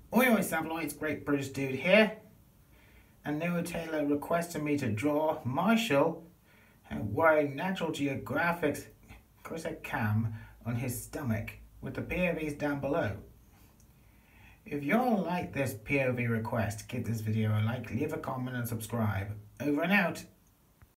Oi Tabloids, Great British Dude here. And Noah Taylor requested me to draw Marshall wearing National Geographic's Crittercam on his stomach with the POVs down below. If you all like this POV request, give this video a like, leave a comment and subscribe. Over and out.